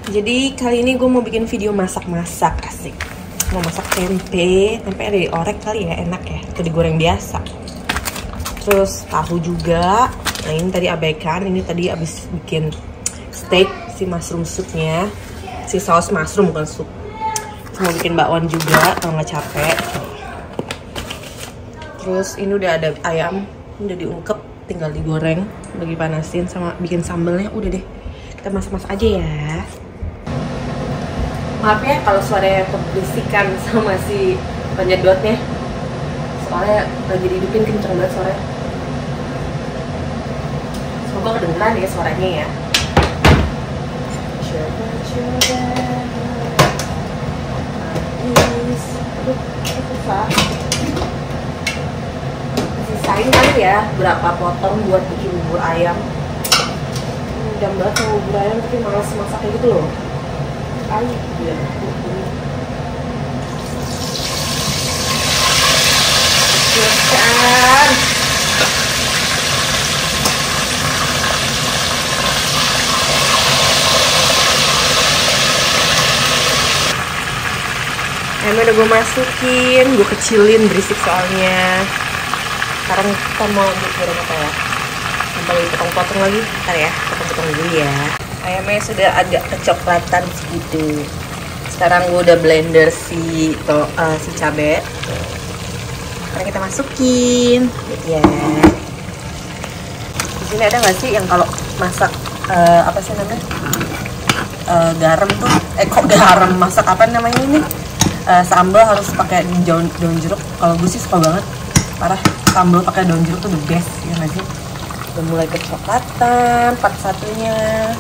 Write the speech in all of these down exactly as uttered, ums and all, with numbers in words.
Jadi kali ini gue mau bikin video masak-masak, asik. Mau masak tempe, tempe ada diorek kali ya, enak ya, atau digoreng biasa. Terus tahu juga. Nah ini tadi abaikan, ini tadi abis bikin steak, si mushroom soupnya, si saus mushroom bukan sup. Terus mau bikin bakwan juga, kalau nggak capek. Terus ini udah ada ayam, udah diungkep, tinggal digoreng, udah dipanasin sama bikin sambelnya, udah deh. Kita masak-masak aja ya. Maaf ya kalau suaranya keberisikan sama si penyedotnya. Soalnya lagi dihidupin kenceng banget suaranya. Semoga kedengeran ya suaranya ya. Coba-coba. Habis. Aduh, susah. Sisain kali ya berapa potong buat bikin bubur ayam. Udah banget sama bubur ayam tapi malas masaknya gitu loh. Ayo, ya. Siapkan. Ayamnya udah gue masukin, gue kecilin berisik soalnya. Sekarang kita mau goreng apa ya? Sampai potong-potong lagi, ntar ya, potong-potong dulu ya. Ayamnya sudah agak kecoklatan segitu. Sekarang gue udah blender si to, uh, si cabai. Sekarang kita masukin, ya. Di sini ada nggak sih yang kalau masak uh, apa sih namanya? Uh, garam tuh, eh kok garam masak apa namanya ini? Uh, sambal harus pakai daun daun jeruk. Kalau gue sih suka banget, parah. Sambal pakai daun jeruk tuh the best, ya nggak sih? Udah mulai kecoklatan, part satunya.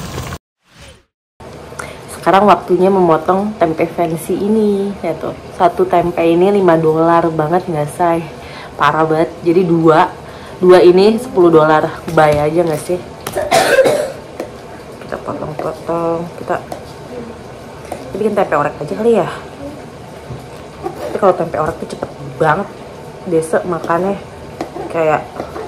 Sekarang waktunya memotong tempe fancy ini, ya tuh. Satu tempe ini lima dolar banget nggak say? Parah banget. Jadi dua, dua ini sepuluh dolar. Buy aja nggak sih? Kita potong-potong, kita bikin tempe orek aja kali ya. Tapi kalau tempe orek tuh cepet banget. Biasa makannya kayak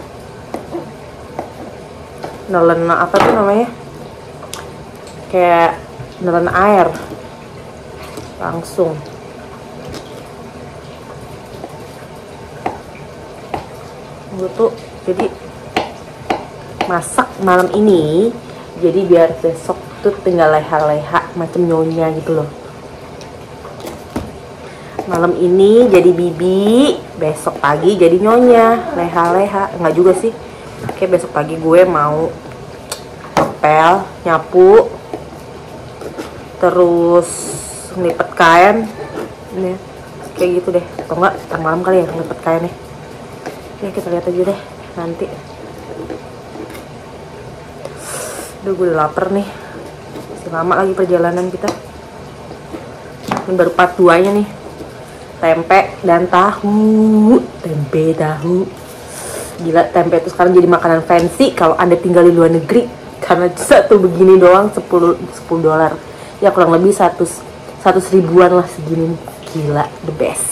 nelen apa tuh namanya? Kayak nelen air langsung. Gue tuh jadi masak malam ini, jadi biar besok tuh tinggal leha-leha macam nyonya gitu loh. Malam ini jadi bibi, besok pagi jadi nyonya, leha-leha. Enggak juga sih, kayak besok pagi gue mau ngepel, nyapu, terus ngelipet kain, ini kayak gitu deh. Atau enggak, ntar malam kali ya ngelipet kainnya. Ya kita lihat aja deh nanti. Udah gue udah lapar nih. Masih lama lagi perjalanan kita. Ini baru part dua nya nih. Tempe dan tahu, tempe tahu. Gila, tempe itu sekarang jadi makanan fancy kalau Anda tinggal di luar negeri. Karena satu begini doang sepuluh dolar. Ya kurang lebih seratus ribuan lah segini. Gila, the best.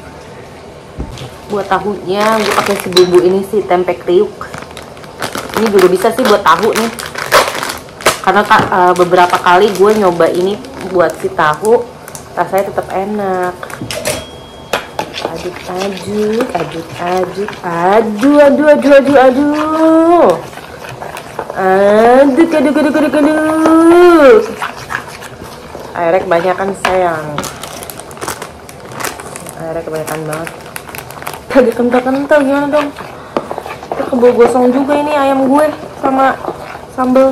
Buat tahunya gue pakai si bumbu ini sih, tempe kriuk. Ini juga bisa sih buat tahu nih. Karena uh, beberapa kali gue nyoba ini buat si tahu, rasanya tetap enak. Aduk, aduk, aduk, aduk, aduh, aduh, aduh, aduh, aduh, aduk, aduk, aduk, aduk, aduk. Airnya kebanyakan sayang, airnya kebanyakan banget. Tadi kental-kental gimana dong? Kita keburu gosong juga ini ayam gue sama sambal.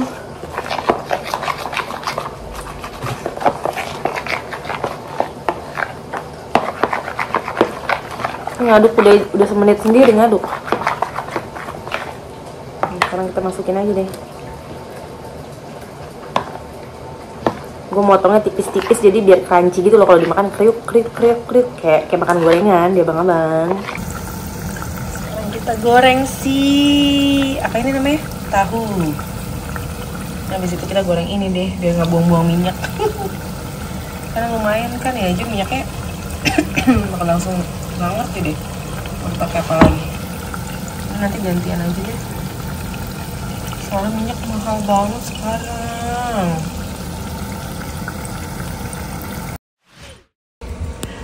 Ngaduk udah udah semenit sendiri ngaduk. Sekarang kita masukin aja deh. Gue motongnya tipis-tipis jadi biar crunchy gitu loh, kalau dimakan kriuk kriuk kriuk kriuk kayak kayak makan gorengan dia abang-abang. Sekarang kita goreng si apa ini namanya? Tahu. Habis itu kita goreng ini deh biar nggak buang-buang minyak. Karena lumayan kan ya aja minyaknya. Makan langsung nggak ngerti deh mau pakai apa lagi. Nanti gantian aja deh. Soalnya minyak mahal banget sekarang.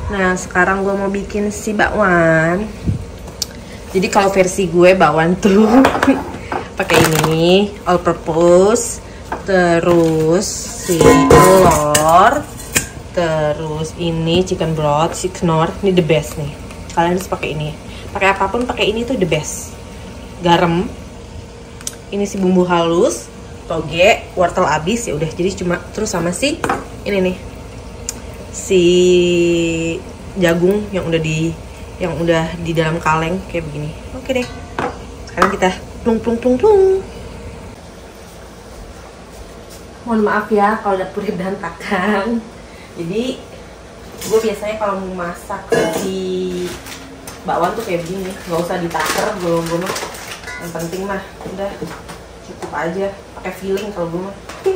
Nah, sekarang gue mau bikin si bakwan. Jadi kalau versi gue bakwan tuh pakai ini all purpose, terus si telur, terus ini chicken broth, si Knorr, ini the best nih. Kalian harus pakai ini. Pakai apapun pakai ini tuh the best. Garam. Ini si bumbu halus, toge, wortel abis ya udah. Jadi cuma terus sama si ini nih. Si jagung yang udah di yang udah di dalam kaleng kayak begini. Oke deh. Sekarang kita plung plung plung plung. Mohon maaf ya kalau dapurnya berantakan. Jadi gue biasanya kalau mau masak si bakwan tuh kayak begini, nggak usah ditaker belum-belum. Yang penting mah udah cukup aja, pakai feeling kalau gue mah.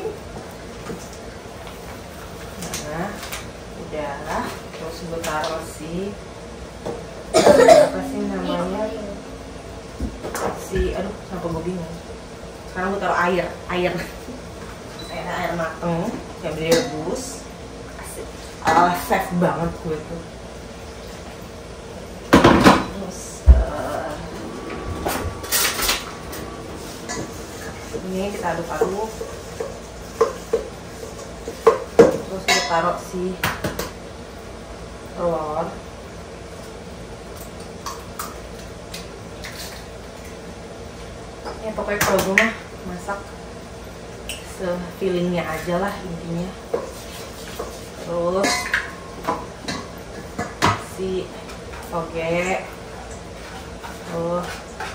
Nah, udah. Terus gue taruh si apa sih namanya si aduh kenapa gue bingung. Sekarang gue taruh air air air air mateng yang direbus. Asik, ala chef banget gue tuh. Terus uh, ini kita aduk-aduk. Terus kita taruh si telur. Ya pokoknya kalau gue mah masak se-feelingnya aja lah intinya. Terus si toge. Terus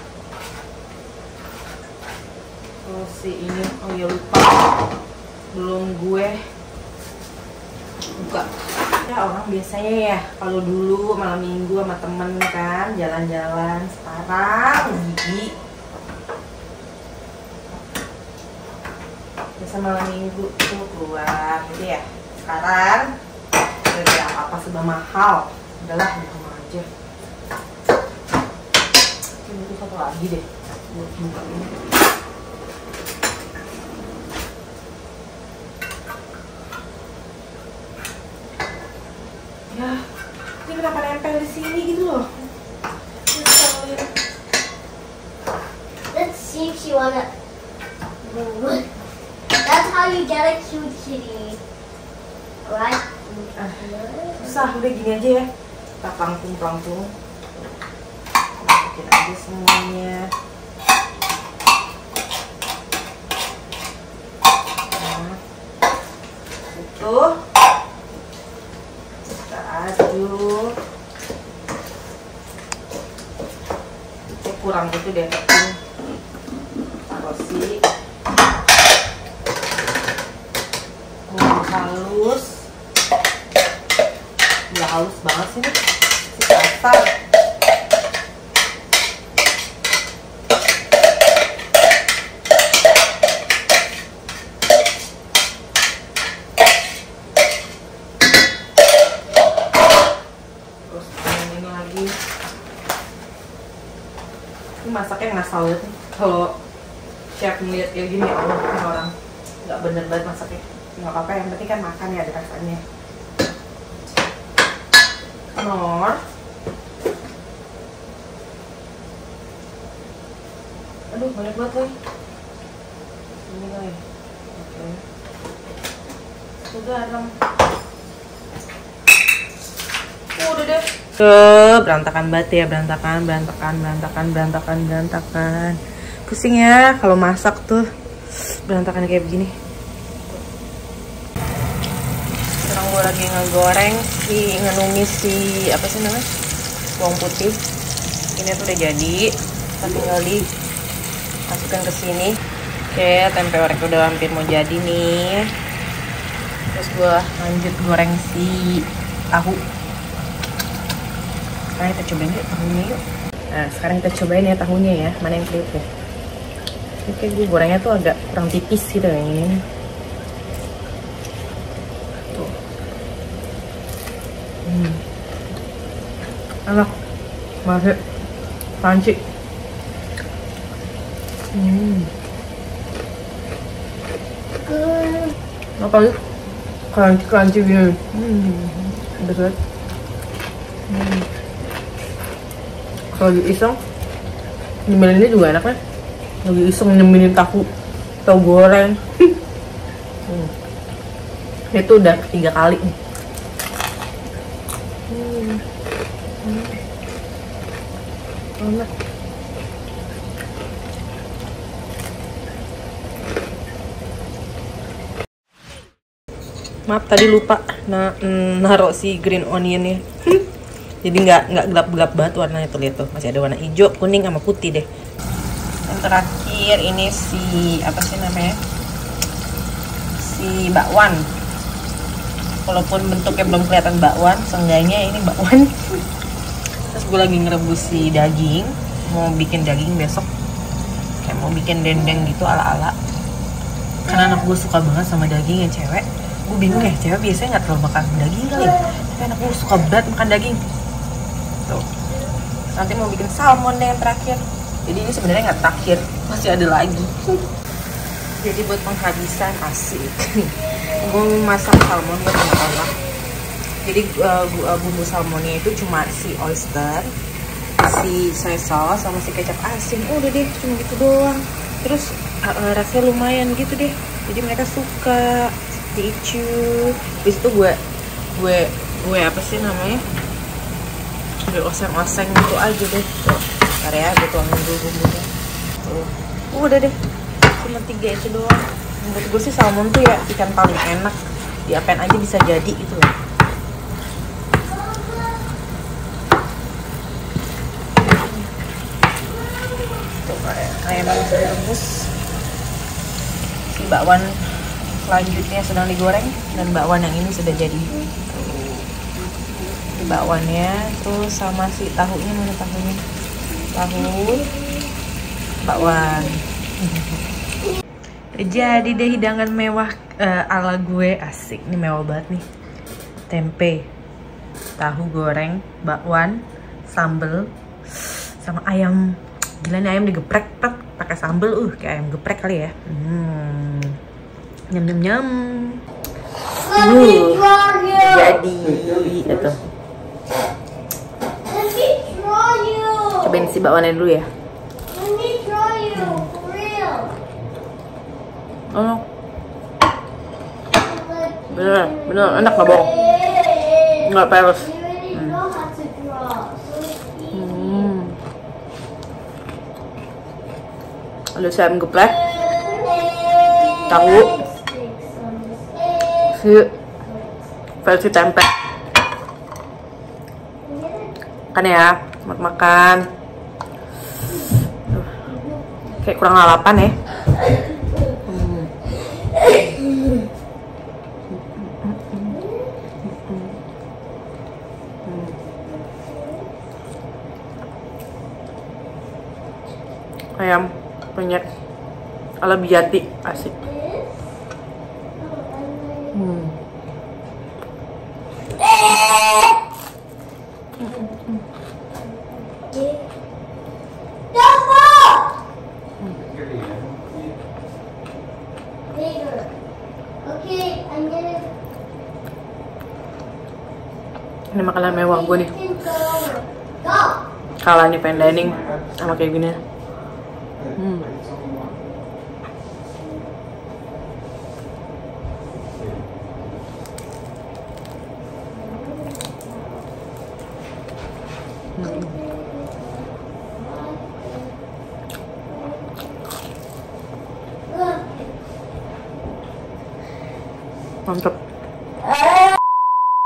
Terus si ini, oh ya lupa, belum gue buka. Ya orang biasanya ya kalau dulu malam minggu sama temen kan jalan-jalan, sekarang gigi biasa malam minggu tuh keluar gitu ya. Sekarang udah apa-apa sudah mahal, udahlah di rumah aja. Ini tuh satu lagi deh buat buka ini. Ya, ini kenapa nempel di sini gitu loh? Let's see if she wanna move. That's how you get a cute kitty, right? Ah, susah, udah gini aja ya. Kita panggung-panggung. Masukin aja semuanya. Nah, itu. Aduk. Ini kurang gitu deh, taruh si bumbu halus. Udah halus banget sih nih si kasar. Masaknya ngasal banget nih. Kalau chef ngeliat kayak gini, Allah, ini orang nggak bener banget masaknya. Nggak apa-apa, yang penting kan makan ya, ada rasanya. Knorr. Aduh, banyak banget nih. Ini kali. Oke. Sudah garam. Oh, udah deh. Tuh, berantakan banget ya, berantakan, berantakan, berantakan, berantakan, berantakan. Pusing ya kalau masak tuh berantakan kayak begini. Sekarang gue lagi ngegoreng si, ngenumis si apa sih namanya, bawang putih. Ini tuh udah jadi, kita tinggal dimasukkan ke sini. Oke, tempe orek udah hampir mau jadi nih. Terus gue lanjut goreng si tahu. Sekarang kita cobain yuk tahunya yuk. Nah, sekarang kita cobain ya tahunya ya, mana yang kriuk ya. Oke, gue gorengnya tuh agak kurang tipis gitu ya ini. Tuh. Hmm. Enak. Masih crunchy. Hmm. Apa sih? Crunchy crunchy gini. Hmm. Udah banget. Hmm. Kalau iseng nyemilinnya juga enak kan? Lagi iseng nyemilin tahu tahu goreng. hmm. Itu udah ketiga kali nih. Hmm. Hmm. Enak. Maaf tadi lupa nah, naruh si green onionnya. Jadi nggak nggak gelap-gelap banget warnanya tuh, lihat tuh masih ada warna hijau, kuning sama putih deh. Yang terakhir ini si apa sih namanya? Si bakwan. Walaupun bentuknya belum kelihatan bakwan, seenggaknya ini bakwan. Terus gue lagi ngerebus si daging, mau bikin daging besok. Kayak mau bikin dendeng gitu ala-ala. Karena anak gue suka banget sama daging yang cewek. Gue bingung ya, cewek biasanya nggak terlalu makan daging kali ya, tapi anak gue suka berat makan daging tuh. Nanti mau bikin salmon deh yang terakhir, jadi ini sebenarnya nggak terakhir, masih ada lagi. Jadi buat penghabisan asik gue masak salmon buat anak-anak. Jadi uh, bumbu salmonnya itu cuma si oyster, si soy sauce, sama si kecap asin. Oh, udah deh, cuma gitu doang. Terus uh, rasanya lumayan gitu deh, jadi mereka suka. Dicu, habis itu gue gue gue apa sih namanya, gue oseng-oseng gitu aja deh. Tuh, ntar ya, gue tuangin dulu bumbunya. Tuh, udah deh, cuma tiga itu doang. Menurut gue sih salmon tuh ya ikan paling enak, diapain aja bisa jadi gitu loh. Tuh kayak ayam yang sudah rebus, si bakwan selanjutnya sedang digoreng, dan bakwan yang ini sudah jadi. Di bakwannya terus sama si tahunya, mana tahunya, tahu bakwan. Jadi deh hidangan mewah uh, ala gue, asik. Ini mewah banget nih. Tempe, tahu goreng, bakwan, sambel, sama ayam. Gila nih ayam digeprek pakai sambel, uh kayak ayam geprek kali ya. Hmm. Nyam nyam nyam. Uh, jadi itu. Cobain si bakwannya dulu ya. Oh, bener bener enak nggak bohong, nggak peres. Hmm. Ada sayur geprek, tahu, si versi tempe kan ya, makan kayak kurang lalapan ya. hmm. Ayam penyet ala Bijati, asik. Hmm. Ini makanan mewah gue nih. Kalah nih fine dining sama kayak gini. Hmm. Hmm. Mantap.